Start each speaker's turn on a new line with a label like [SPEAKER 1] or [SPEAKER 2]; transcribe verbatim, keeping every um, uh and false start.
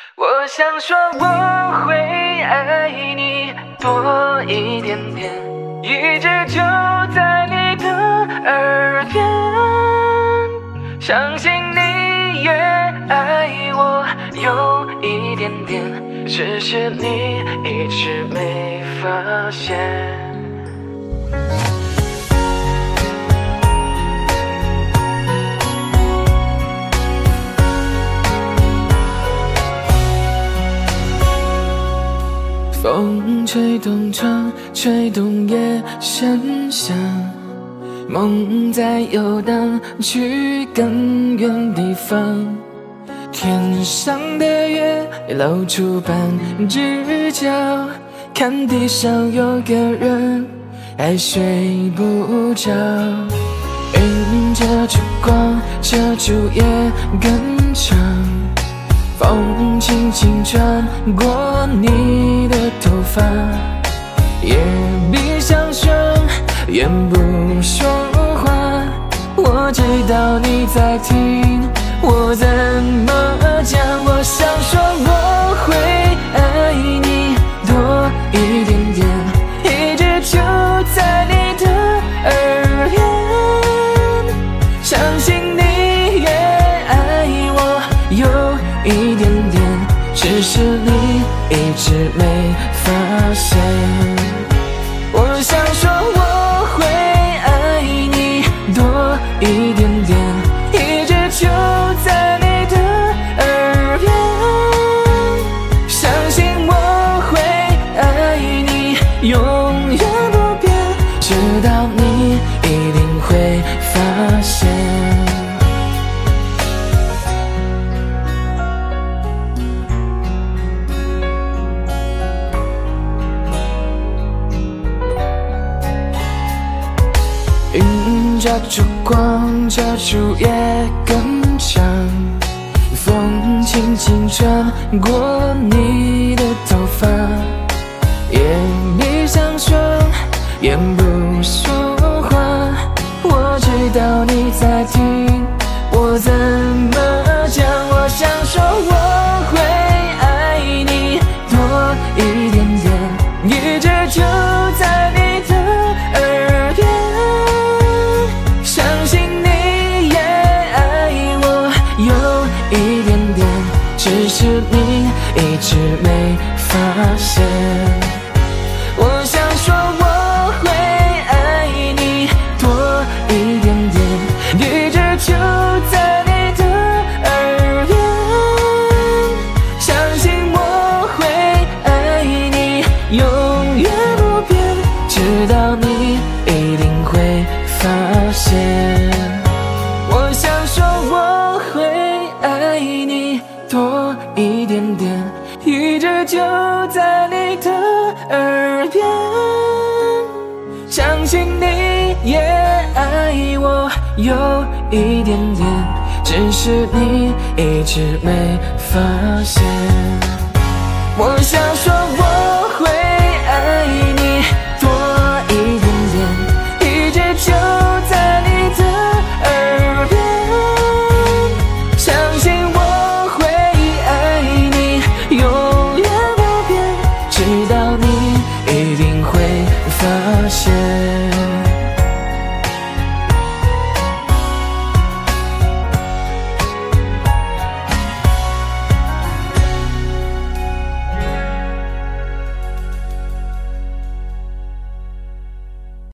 [SPEAKER 1] 我想说我会爱你多一点点，一直就在你的耳边，相信你也爱我有一点点，只是你一直没发现。风吹动窗，吹动夜声响，梦在游荡，去更远地方。天上的月露出半只脚，看地上有个人还睡不着。云遮住光，遮住夜更长，风轻轻穿过你的头发，也闭上双眼不说话。我知道你在听，我怎么讲？我想说我会爱你多一点点，一直就在你的耳边，相信你也爱我有一点点，只是你一直没发现。我想说我会爱你多一点点，一直就在你的耳边，相信我会爱你永远不变，直到你一定会发现。云遮住光，遮住夜更长，风轻轻穿过你的头发，也闭上双眼不说话。我知道你在听，我怎么讲？我想说我会爱你多一点点，一直就在你的耳边，相信你也爱我有一点点，只是你一直没发现。我想说我会爱你多一点点，一直就在你的耳边，相信我会爱你永远不变，直到你一定会发现。我想说我会爱你多一点点，一直就在你的耳边，相信你也爱我有一点点，只是你一直没发现。我想说我会